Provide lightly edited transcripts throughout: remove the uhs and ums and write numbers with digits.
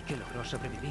que logró sobrevivir.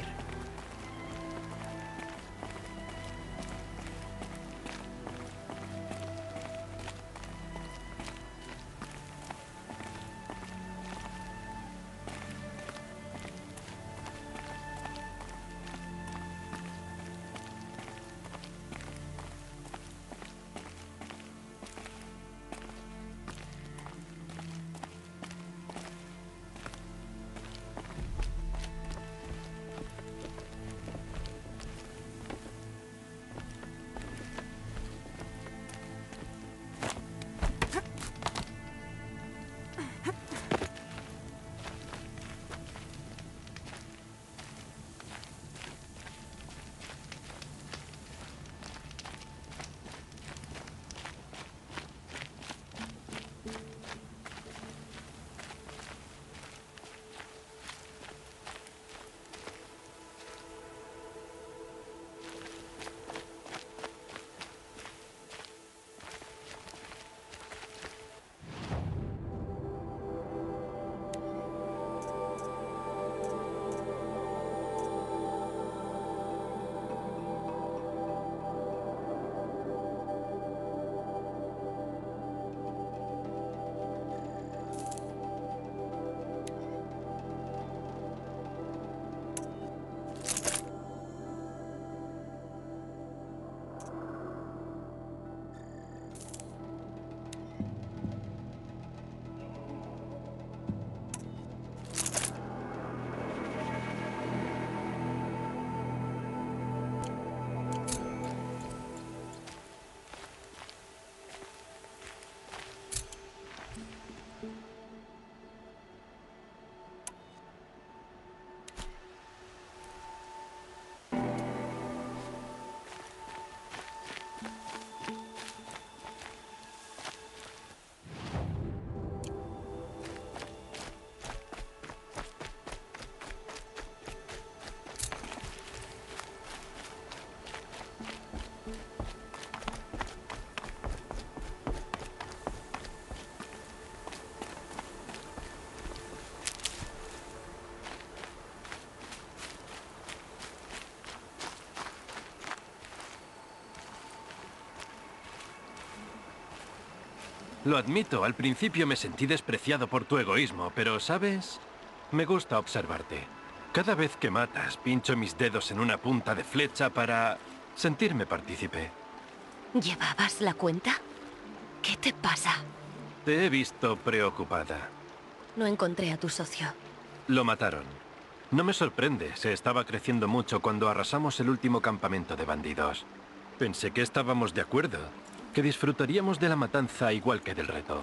Lo admito, al principio me sentí despreciado por tu egoísmo, pero, ¿sabes? Me gusta observarte. Cada vez que matas, pincho mis dedos en una punta de flecha para sentirme partícipe. ¿Llevabas la cuenta? ¿Qué te pasa? Te he visto preocupada. No encontré a tu socio. Lo mataron. No me sorprende, se estaba creciendo mucho cuando arrasamos el último campamento de bandidos. Pensé que estábamos de acuerdo, que disfrutaríamos de la matanza igual que del reto.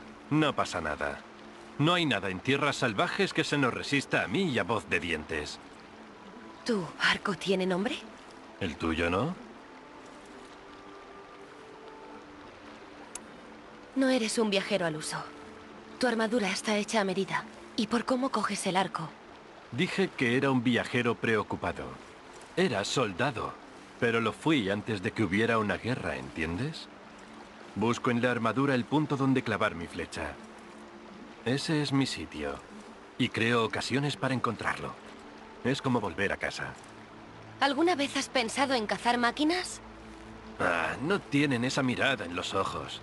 No pasa nada. No hay nada en tierras salvajes que se nos resista a mí y a Voz de Dientes. ¿Tu arco tiene nombre? ¿El tuyo no? No eres un viajero al uso. Tu armadura está hecha a medida. Y por cómo coges el arco. Dije que era un viajero preocupado. Era soldado, pero lo fui antes de que hubiera una guerra, ¿entiendes? Busco en la armadura el punto donde clavar mi flecha. Ese es mi sitio. Y creo ocasiones para encontrarlo. Es como volver a casa. ¿Alguna vez has pensado en cazar máquinas? Ah, no tienen esa mirada en los ojos.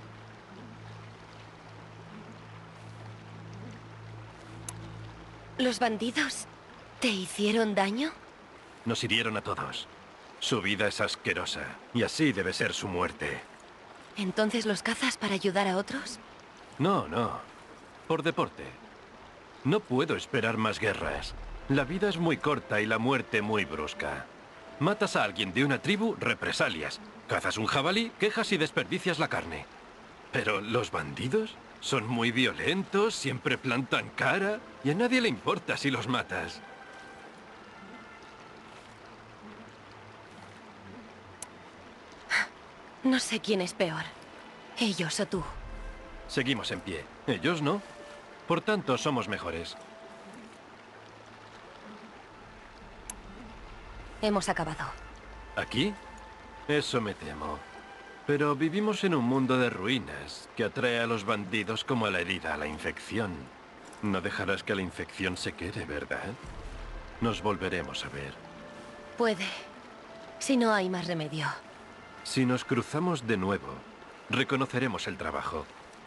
¿Los bandidos te hicieron daño? Nos hirieron a todos. Su vida es asquerosa, y así debe ser su muerte. ¿Entonces los cazas para ayudar a otros? No, no. Por deporte. No puedo esperar más guerras. La vida es muy corta y la muerte muy brusca. Matas a alguien de una tribu, represalias. Cazas un jabalí, quejas y desperdicias la carne. Pero los bandidos son muy violentos, siempre plantan cara, y a nadie le importa si los matas. No sé quién es peor. Ellos o tú. Seguimos en pie. Ellos no. Por tanto, somos mejores. Hemos acabado. ¿Aquí? Eso me temo. Pero vivimos en un mundo de ruinas que atrae a los bandidos como a la herida a la infección. No dejarás que la infección se quede, ¿verdad? Nos volveremos a ver. Puede. Si no hay más remedio. Si nos cruzamos de nuevo, reconoceremos el trabajo.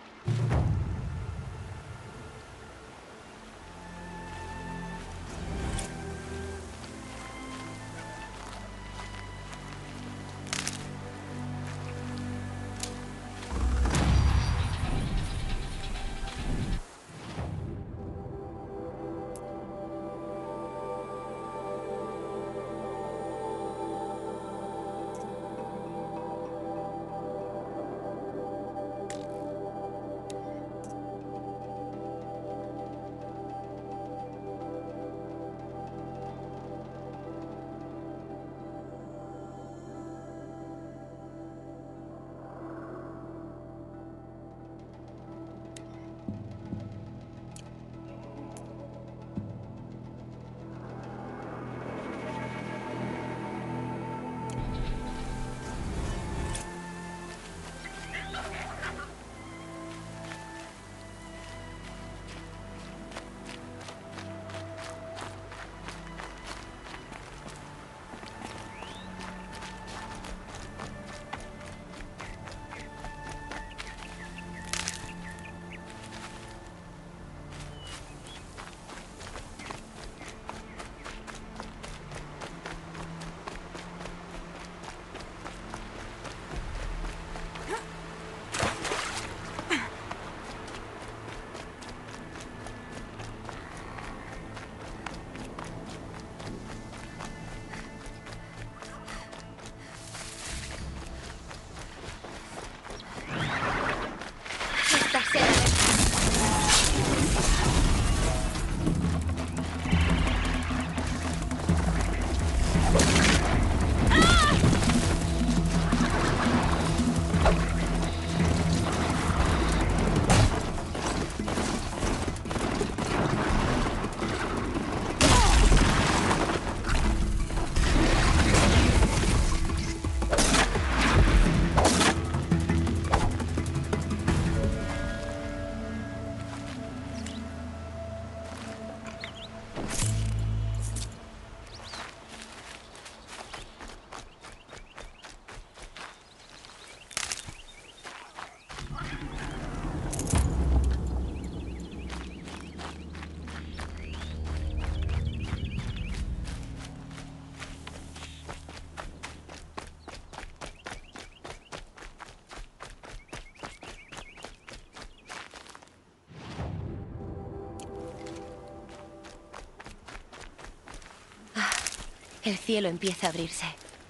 El cielo empieza a abrirse.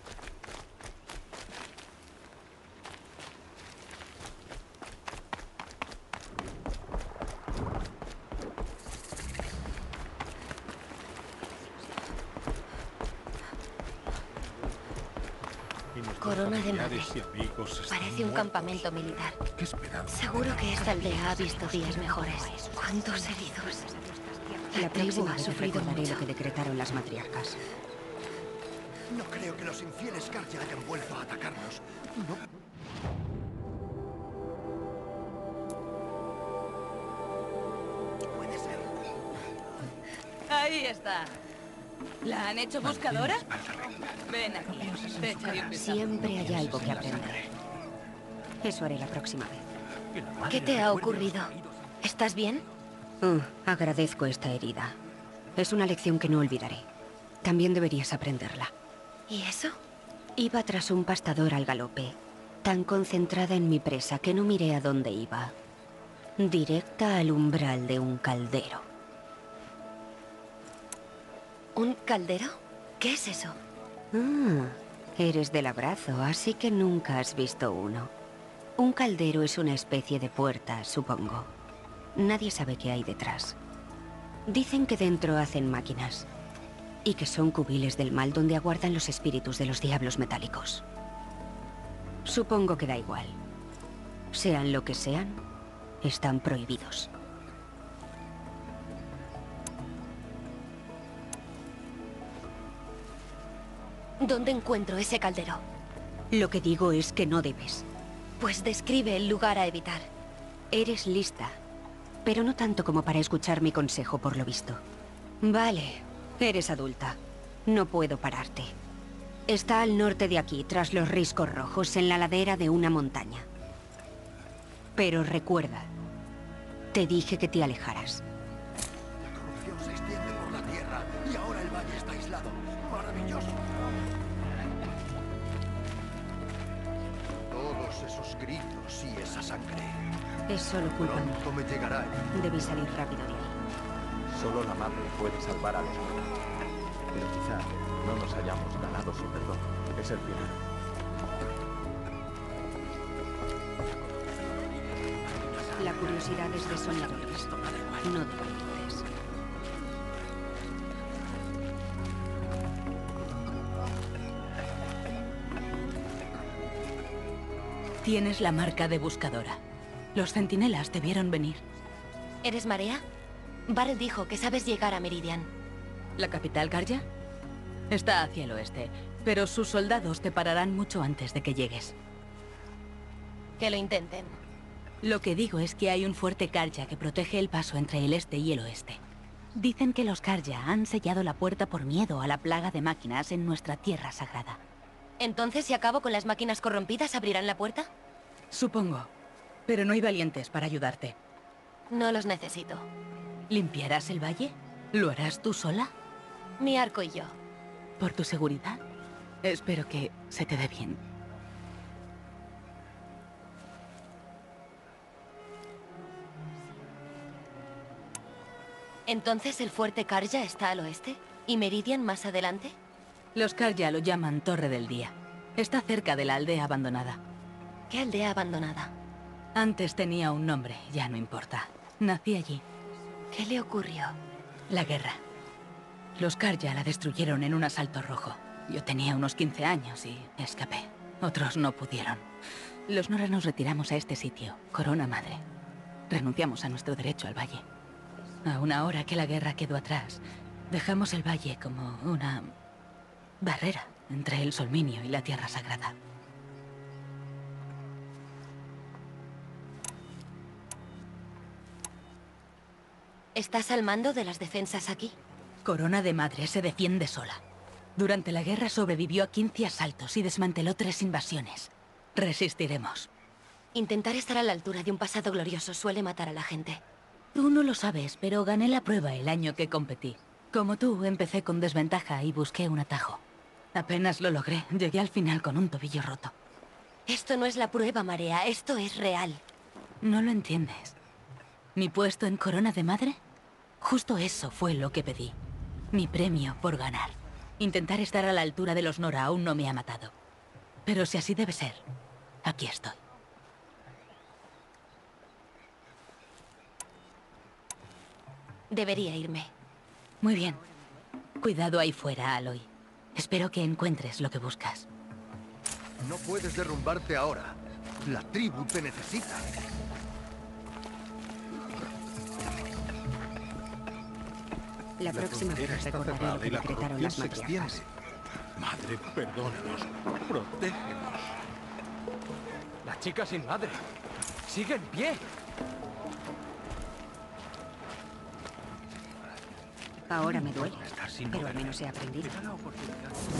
Corona de madre. Parece un campamento militar. ¿Qué esperanza? Seguro que esta aldea ha visto días mejores. ¿Cuántos heridos? La tribu ha sufrido mucho. Lo que decretaron las matriarcas. No creo que los infieles Karja hayan vuelto a atacarnos. No. Puede ser. Ahí está. ¿La han hecho buscadora? Ven aquí. Te echaré un vistazo. Siempre hay algo que aprender. Eso haré la próxima vez. ¿Qué te ha ocurrido? ¿Estás bien? Agradezco esta herida. Es una lección que no olvidaré. También deberías aprenderla. ¿Y eso? Iba tras un pastador al galope, tan concentrada en mi presa que no miré a dónde iba. Directa al umbral de un caldero. ¿Un caldero? ¿Qué es eso? Eres del abrazo, así que nunca has visto uno. Un caldero es una especie de puerta, supongo. Nadie sabe qué hay detrás. Dicen que dentro hacen máquinas. Y que son cubiles del mal donde aguardan los espíritus de los diablos metálicos. Supongo que da igual. Sean lo que sean, están prohibidos. ¿Dónde encuentro ese caldero? Lo que digo es que no debes. Pues describe el lugar a evitar. Eres lista, pero no tanto como para escuchar mi consejo, por lo visto. Vale, Eres adulta. No puedo pararte. Está al norte de aquí, tras los riscos rojos, en la ladera de una montaña. Pero recuerda, te dije que te alejaras. La corrupción se extiende por la tierra y ahora el valle está aislado. ¡Maravilloso! Todos esos gritos y esa sangre. Es solo culpa mía. Pronto me llegará el... Debí salir rápido de ahí. Solo la madre puede salvar a los niños. Pero quizá no nos hayamos ganado su perdón. Es el final. La curiosidad es de soñadores, no de valientes. Tienes la marca de buscadora. Los centinelas te vieron venir. ¿Eres Marea? Varel dijo que sabes llegar a Meridian. ¿La capital, Karja? Está hacia el oeste, pero sus soldados te pararán mucho antes de que llegues. Que lo intenten. Lo que digo es que hay un fuerte Karja que protege el paso entre el este y el oeste. Dicen que los Karja han sellado la puerta por miedo a la plaga de máquinas en nuestra tierra sagrada. Entonces, si acabo con las máquinas corrompidas, ¿abrirán la puerta? Supongo. Pero no hay valientes para ayudarte. No los necesito. ¿Limpiarás el valle? ¿Lo harás tú sola? Mi arco y yo. ¿Por tu seguridad? Espero que se te dé bien. ¿Entonces el fuerte Karja está al oeste? ¿Y Meridian más adelante? Los Karja lo llaman Torre del Día. Está cerca de la aldea abandonada. ¿Qué aldea abandonada? Antes tenía un nombre, ya no importa. Nací allí. ¿Qué le ocurrió? La guerra. Los Karja la destruyeron en un asalto rojo. Yo tenía unos 15 años y escapé. Otros no pudieron. Los Nora nos retiramos a este sitio, Corona Madre. Renunciamos a nuestro derecho al valle. Aún ahora que la guerra quedó atrás, dejamos el valle como una barrera entre el Solminio y la Tierra Sagrada. ¿Estás al mando de las defensas aquí? Corona de Madre se defiende sola. Durante la guerra sobrevivió a 15 asaltos y desmanteló 3 invasiones. Resistiremos. Intentar estar a la altura de un pasado glorioso suele matar a la gente. Tú no lo sabes, pero gané la prueba el año que competí. Como tú, empecé con desventaja y busqué un atajo. Apenas lo logré. Llegué al final con un tobillo roto. Esto no es la prueba, Marea. Esto es real. No lo entiendes. ¿Mi puesto en Corona de Madre? Justo eso fue lo que pedí. Mi premio por ganar. Intentar estar a la altura de los Nora aún no me ha matado. Pero si así debe ser, aquí estoy. Debería irme. Muy bien. Cuidado ahí fuera, Aloy. Espero que encuentres lo que buscas. No puedes derrumbarte ahora. La tribu te necesita. La próxima vez recordaré lo que decretaron las matriarcas. Madre, perdónanos. Protégenos. La chica sin madre. ¡Sigue en pie! Ahora me duele, pero al menos he aprendido.